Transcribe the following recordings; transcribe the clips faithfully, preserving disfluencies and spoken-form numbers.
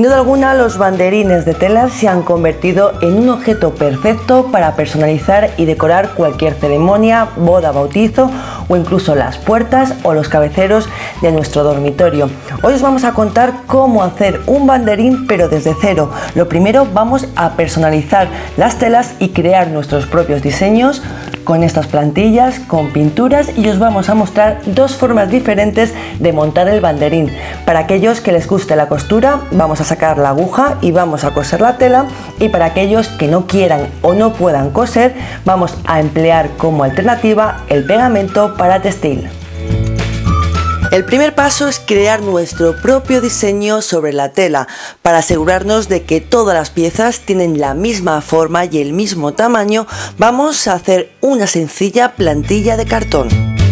duda alguna, los banderines de tela se han convertido en un objeto perfecto para personalizar y decorar cualquier ceremonia, boda, bautizo o incluso las puertas o los cabeceros de nuestro dormitorio. Hoy os vamos a contar cómo hacer un banderín pero desde cero. Lo primero, vamos a personalizar las telas y crear nuestros propios diseños con estas plantillas, con pinturas, y os vamos a mostrar dos formas diferentes de montar el banderín. Para aquellos que les guste la costura, vamos a sacar la aguja y vamos a coser la tela, y para aquellos que no quieran o no puedan coser, vamos a emplear como alternativa el pegamento para textil. El primer paso es crear nuestro propio diseño sobre la tela para asegurarnos de que todas las piezas tienen la misma forma y el mismo tamaño. Vamos a hacer una sencilla plantilla de cartón.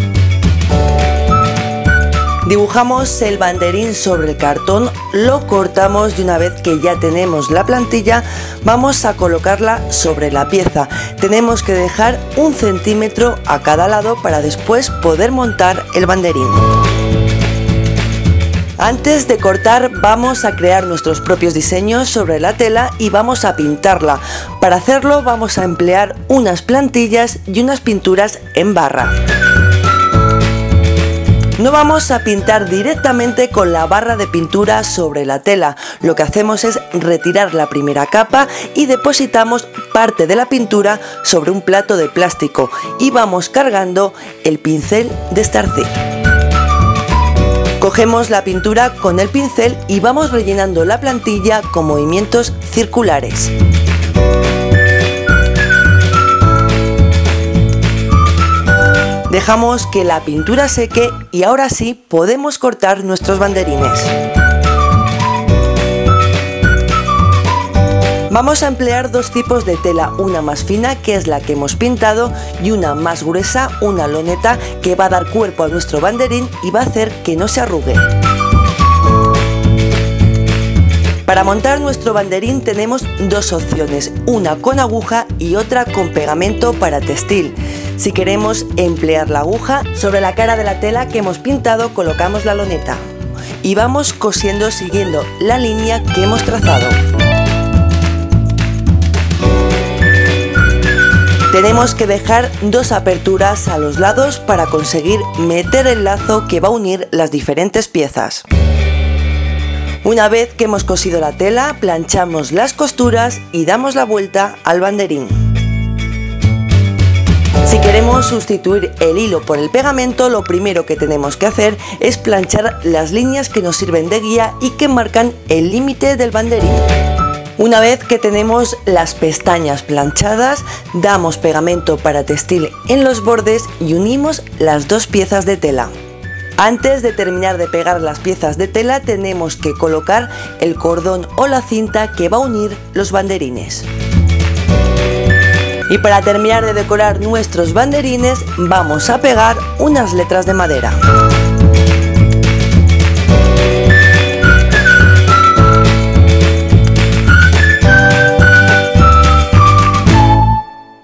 Dibujamos el banderín sobre el cartón, lo cortamos y una vez que ya tenemos la plantilla vamos a colocarla sobre la pieza. Tenemos que dejar un centímetro a cada lado para después poder montar el banderín. Antes de cortar vamos a crear nuestros propios diseños sobre la tela y vamos a pintarla. Para hacerlo vamos a emplear unas plantillas y unas pinturas en barra. No vamos a pintar directamente con la barra de pintura sobre la tela. Lo que hacemos es retirar la primera capa y depositamos parte de la pintura sobre un plato de plástico y vamos cargando el pincel de estarcir. Cogemos la pintura con el pincel y vamos rellenando la plantilla con movimientos circulares. Dejamos que la pintura seque y ahora sí podemos cortar nuestros banderines. Vamos a emplear dos tipos de tela, una más fina, que es la que hemos pintado, y una más gruesa, una loneta, que va a dar cuerpo a nuestro banderín y va a hacer que no se arrugue. Para montar nuestro banderín tenemos dos opciones, una con aguja y otra con pegamento para textil. Si queremos emplear la aguja, sobre la cara de la tela que hemos pintado colocamos la loneta y vamos cosiendo siguiendo la línea que hemos trazado. Tenemos que dejar dos aperturas a los lados para conseguir meter el lazo que va a unir las diferentes piezas. Una vez que hemos cosido la tela, planchamos las costuras y damos la vuelta al banderín. Si queremos sustituir el hilo por el pegamento, lo primero que tenemos que hacer es planchar las líneas que nos sirven de guía y que marcan el límite del banderín. Una vez que tenemos las pestañas planchadas, damos pegamento para textil en los bordes y unimos las dos piezas de tela. Antes de terminar de pegar las piezas de tela, tenemos que colocar el cordón o la cinta que va a unir los banderines. Y para terminar de decorar nuestros banderines, vamos a pegar unas letras de madera.